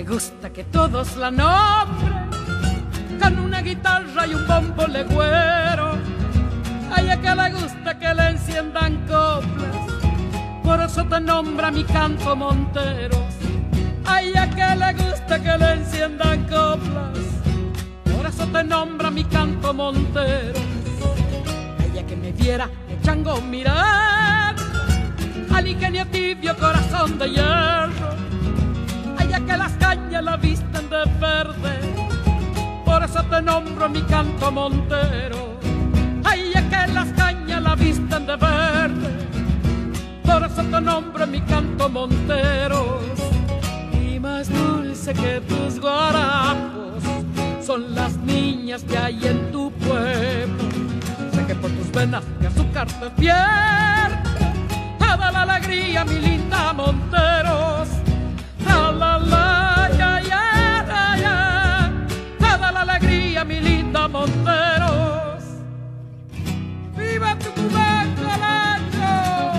gusta que todos la nombren con una guitarra y un bombo legüero. A ella que le gusta que le enciendan coplas, por eso te nombra mi canto Monteros. A ella que le gusta que le enciendan coplas, por eso te nombra mi canto Monteros. A ella que me viera de chango mirar, al ingenio tibio corazón de hierro. A ella que las cañas la visten de verde, por eso te nombro mi canto Montero. A ella que las cañas la visten de verde, por eso te nombro mi canto Monteros. Y más dulce que tus guarapos son las niñas que hay en tu pueblo. Sé que por tus venas de azúcar te pierde toda la alegría, mi linda Monteros. La la la, ya ya ya ya, toda la alegría, mi linda Monteros. ¡Viva Tucumán, Calacho!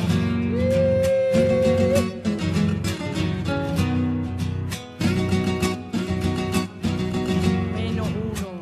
Menos uno.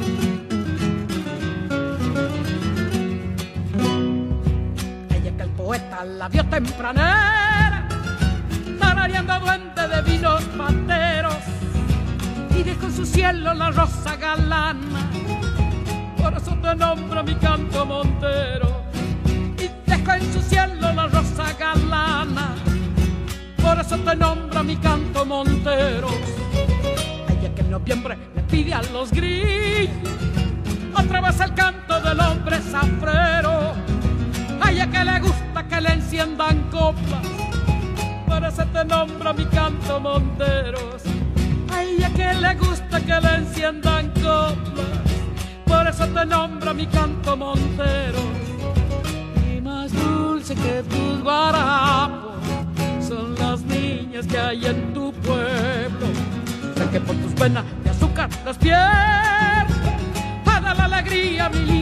Ella que el poeta la vio tempranera, tarareando duende de vinos pateros, y dejó en su cielo la rosa galana, por eso te nombro mi canto Montero. Y dejó en su cielo la rosa galana, por eso te nombro mi canto Monteros. A ella que en noviembre le pide a los grillos otra vez el canto del hombre zafrero. A ella que le gusta que le enciendan coplas, por eso te nombro mi canto Monteros. A ella que le gusta que le enciendan coplas, por eso te nombro mi canto Monteros. Y más dulce que tus guarapos son las niñas que hay en tu pueblo. Sé que por tus venas de azúcar despierta toda la alegría, mi